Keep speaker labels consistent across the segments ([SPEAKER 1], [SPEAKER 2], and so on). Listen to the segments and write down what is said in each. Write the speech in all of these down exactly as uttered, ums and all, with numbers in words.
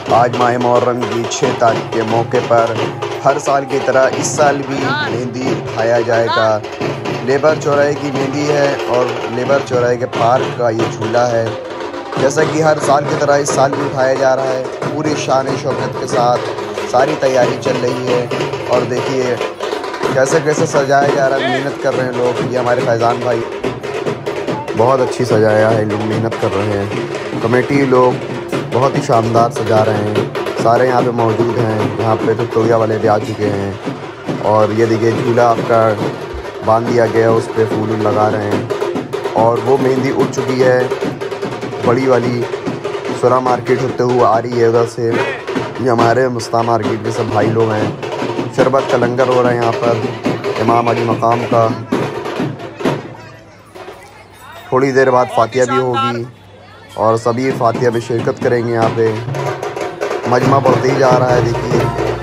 [SPEAKER 1] आज माह मुहर्रम की छः तारीख के मौके पर हर साल की तरह इस साल भी मेहंदी उठाया जाएगा। लेबर चौराहे की मेहंदी है और लेबर चौराहे के पार्क का ये झूला है। जैसा कि हर साल की तरह इस साल भी उठाया जा रहा है, पूरी शान शौकत के साथ सारी तैयारी चल रही है। और देखिए कैसे कैसे सजाया जा रहा है, मेहनत कर रहे हैं लोग। ये हमारे फैज़ान भाई बहुत अच्छी सजाया है, लोग मेहनत कर रहे हैं। कमेटी लोग बहुत ही शानदार सजा रहे हैं। सारे यहाँ पे मौजूद हैं। यहाँ पे तो तोड़िया वाले भी आ चुके हैं। और ये देखिए झूला आपका बांध दिया गया, उस पर फूल लगा रहे हैं। और वो मेहंदी उठ चुकी है, बड़ी वाली सुरा मार्केट होते हुए आ रही है उधर से। ये हमारे मुस्ता मार्केट के सब भाई लोग हैं। शरबत का लंगर हो रहा है यहाँ पर इमाम अली मकाम का। थोड़ी देर बाद फातिया भी होगी और सभी फातिया में शिरकत करेंगे। यहाँ पे मजमा बढ़ते ही जा रहा है। देखिए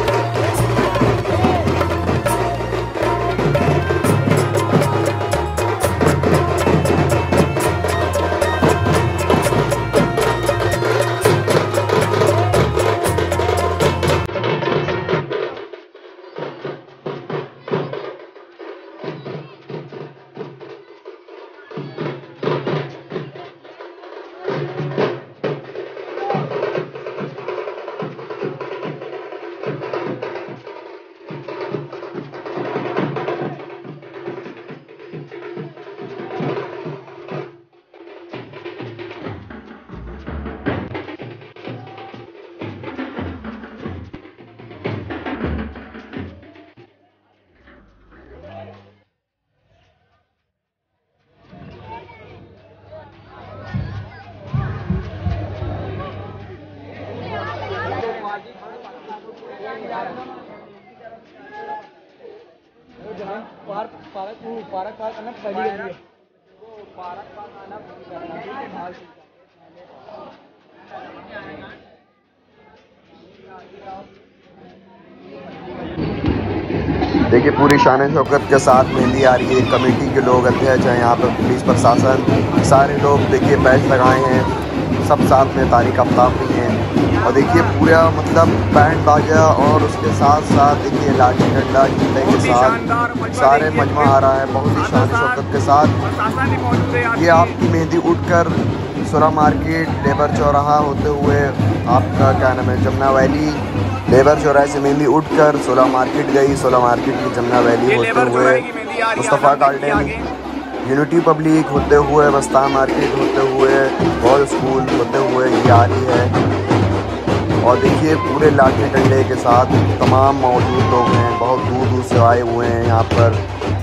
[SPEAKER 2] पार्क पार्क पार्क पार्क करना पहली है वो पार्क पार्क आना
[SPEAKER 1] देखिए पूरी शान शौकत के साथ मेहंदी आ रही है। कमेटी के लोग, अध्यक्ष हैं, यहाँ पर पुलिस प्रशासन, सारे लोग देखिए बैच लगाए हैं। सब साथ में तारीख आफ्ताब भी हैं। और देखिए पूरा मतलब बैंड बाजा और उसके साथ साथ देखिए लाठी डंडा झंडे के साथ सारे मजमा आ रहा है बहुत ही शान शौकत के साथ। ये आपकी मेहंदी उठकर सुरा मार्केट लेबर चौराहा होते हुए आपका क्या नाम है जमुना वैली, लेबर चौराहे से मेहंदी उठकर सोलह मार्केट गई। सोलह मार्केट की जमुना वैली होते हुए मुस्तफ़ा गार्डन, यूनिटी पब्लिक होते हुए बस्तान मार्केट होते हुए बॉल स्कूल होते हुए ये आ रही है। और देखिए पूरे लाठी डंडे के साथ तमाम मौजूद लोग हैं, बहुत दूर दूर से आए हुए हैं। यहाँ पर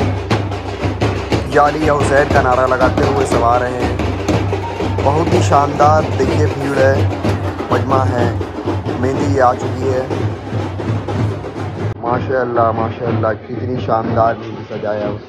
[SPEAKER 1] जाली या हुसैन का नारा लगाते हुए सब आ रहे हैं। बहुत ही शानदार देखिए भीड़ है, मजमा है, मेहंदी आ चुकी है। माशाअल्लाह माशाअल्लाह कितनी शानदार मेहंदी सजाया उस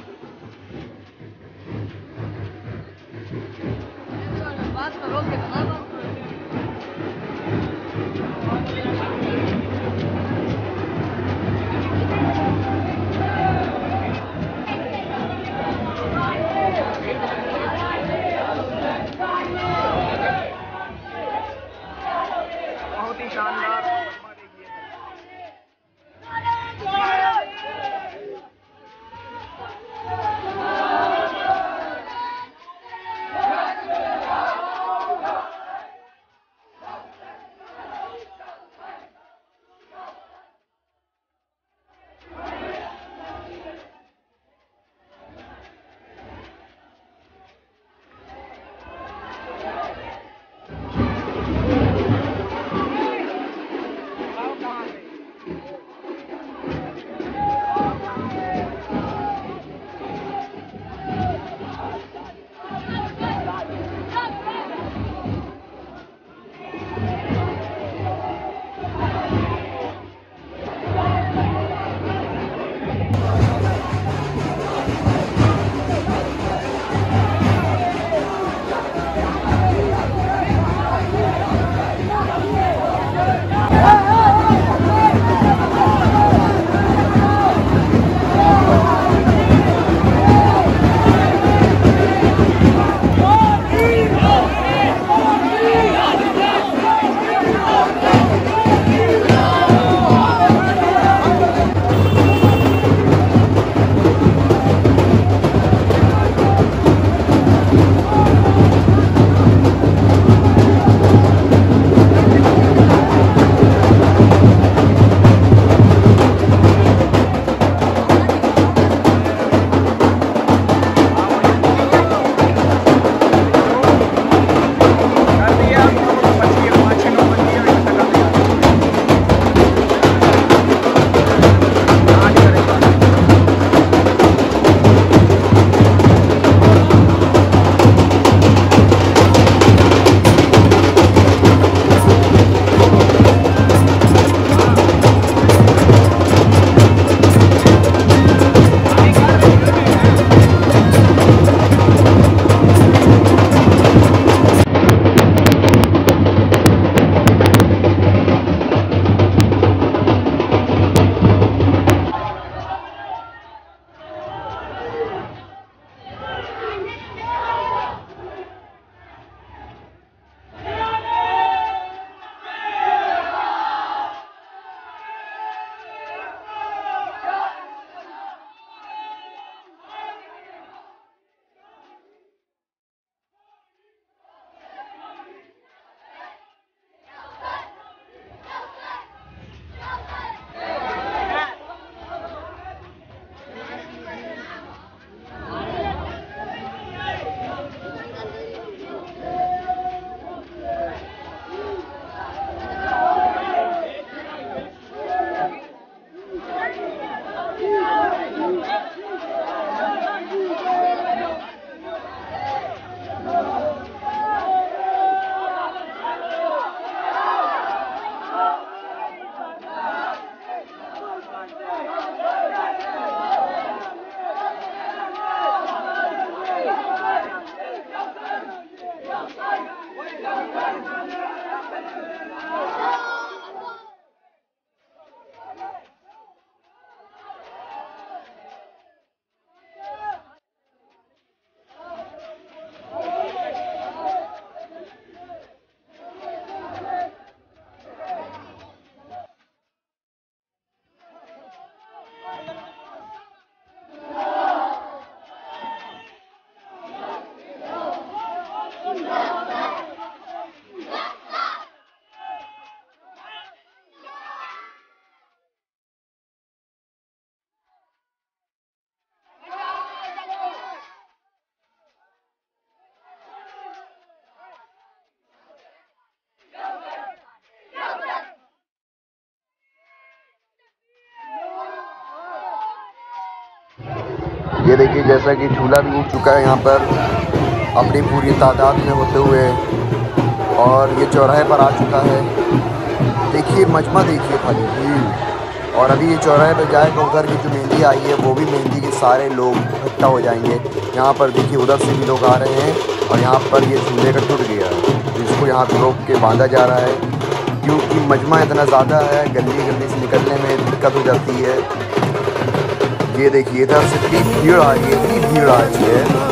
[SPEAKER 1] ये देखिए जैसा कि झूला भी उठ चुका है यहाँ पर अपनी पूरी तादाद में होते हुए, और ये चौराहे पर आ चुका है। देखिए मजमा देखिए खाली भीड़। और अभी ये चौराहे पर जाएगा, उधर की जो मेहंदी आई है वो भी मेहंदी के सारे लोग इकट्ठा हो जाएंगे। यहाँ पर देखिए उधर से भी लोग आ रहे हैं, और यहाँ पर ये झूले का टूट गया है, जिसको यहाँ पर रोक के बांधा जा रहा है, क्योंकि मजमा इतना ज़्यादा है, गली गली से निकलने में दिक्कत हो जाती है। ये देखिए इधर से इतनी भीड़ आ रही है, इतनी भीड़ आ रही है।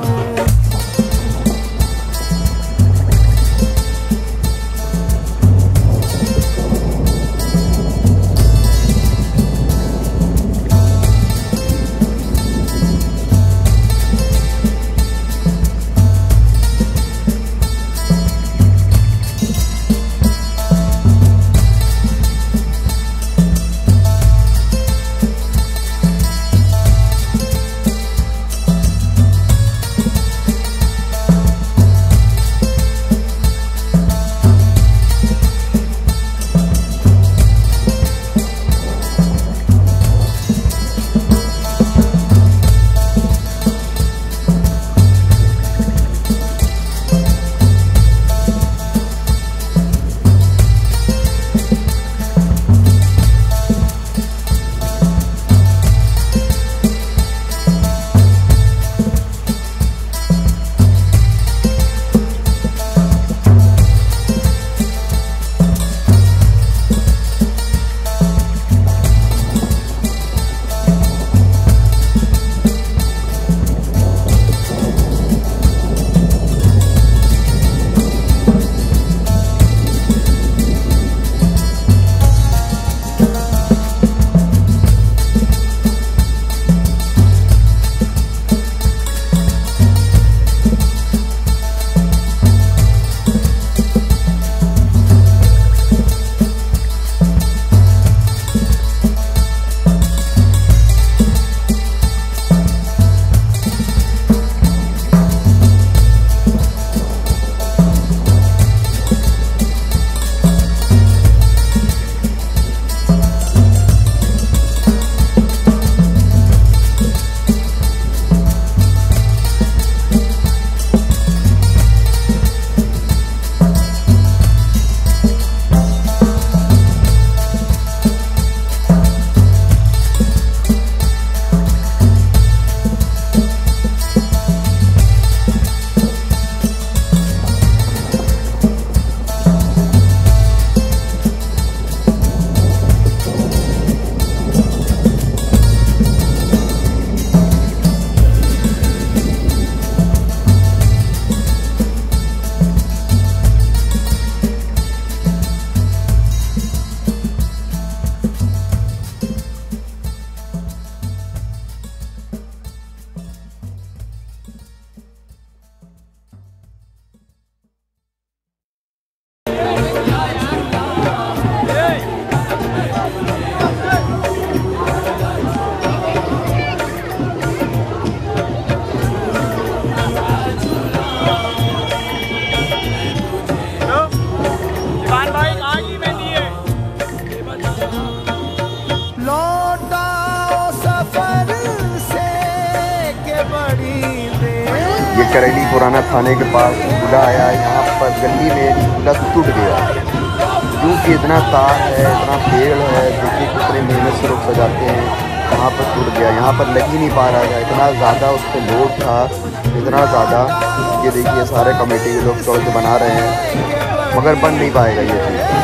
[SPEAKER 3] ये करेली पुराना थाने के पास झूला आया, यहाँ पर गली में झूला टूट गया क्योंकि इतना तार है, इतना पेड़ है, देखिए कितने मेहनत से लोग सजाते हैं, यहाँ पर टूट गया। यहाँ पर लग ही नहीं पा रहा था, इतना ज़्यादा उस पर लोड था, इतना ज़्यादा। ये देखिए सारे कमेटी के लोग चौड़ के बना रहे हैं मगर बन नहीं पाएगा ये चीज़।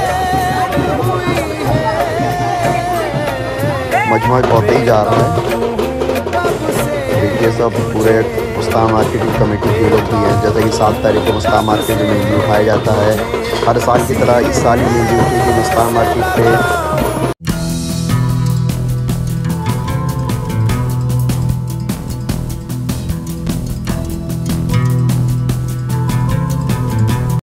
[SPEAKER 3] मजमा होते ही जा रहा है। देखिए सब पूरे मुस्ताम मार्केट की कमेटी के लोग भी हैं, जैसे कि सात तारीख को मुस्ताम मार्केट में मेहंदी उठाया जाता है। हर साल की तरह इस साल भी मेहंदी उठी थी मुस्ताम मार्केट पे।